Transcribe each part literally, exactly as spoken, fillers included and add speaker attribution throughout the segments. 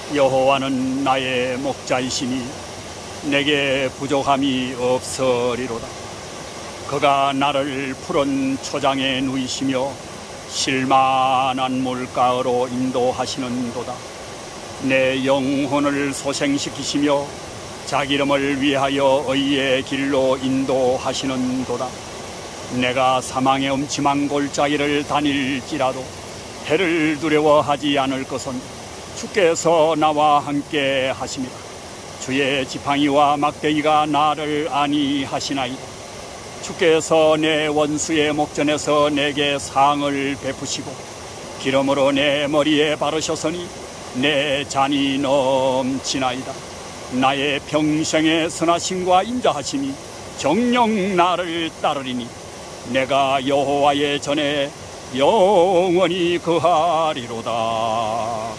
Speaker 1: 여호와는 나의 목자이시니 내게 부족함이 없으리로다. 그가 나를 푸른 초장에 누이시며 실만한 물가로 인도하시는도다. 내 영혼을 소생시키시며 자기 이름을 위하여 의의 길로 인도하시는도다. 내가 사망의 음침한 골짜기를 다닐지라도 해를 두려워하지 않을 것은 주께서 나와 함께 하심이라. 주의 지팡이와 막대기가 나를 안위하시나이다. 주께서 내 원수의 목전에서 내게 상을 베푸시고 기름으로 내 머리에 바르셨으니 내 잔이 넘치나이다. 나의 평생의 선하심과 인자하심이 정녕 나를 따르리니 내가 여호와의 전에 영원히 거하리로다.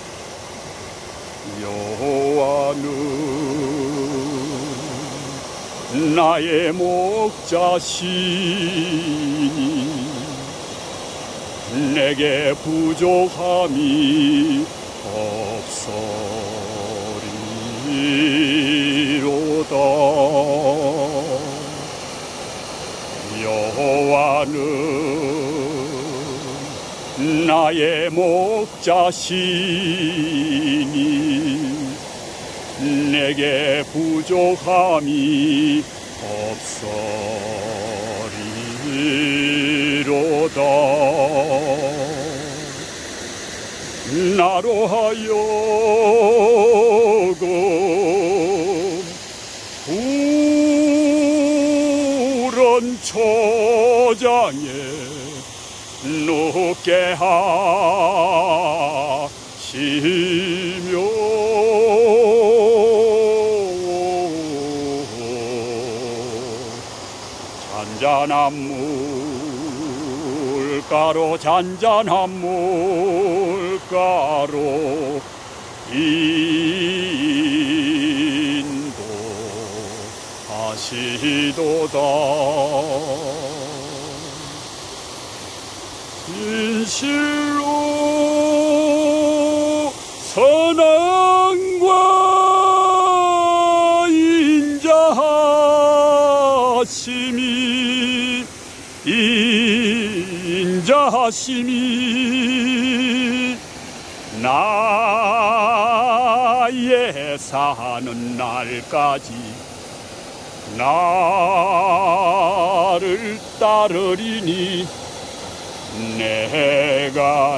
Speaker 1: 여호와는 나의 목자시니 내게 부족함이 없으리로다. 여호와는 나의 목자시니 내게 부족함이 없으리로다. 나로 하여금 푸른 초장에 눕게 하시며 잔잔한 물가로 잔잔한 물가로 인도하시도다. 진실로 선함과 인자하심이 인자하심이 나의 사는 날까지 나를 따르리니 내가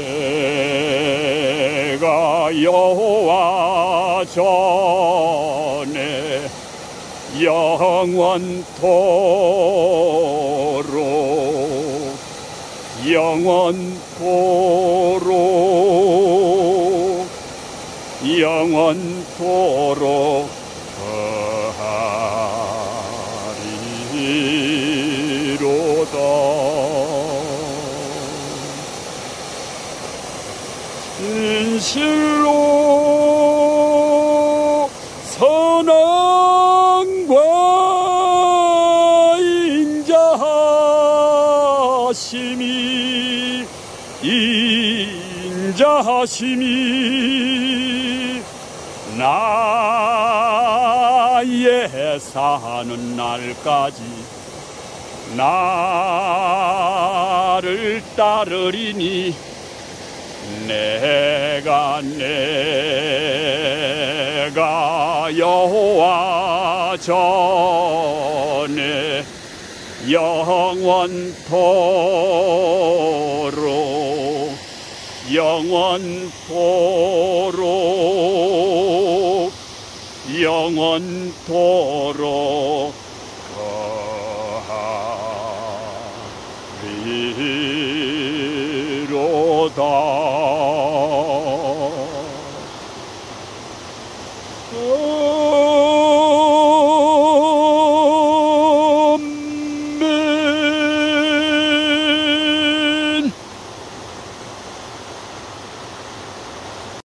Speaker 1: 내가 여호와 전에 영원토록 영원토록 영원토록 거하리로다. 진실로 선함과 인자하심이 인자하심이 나의 사는 날까지 나를 따르리니 내가 내가 여호와 전에 영원토록 영원토록 영원토록 거하리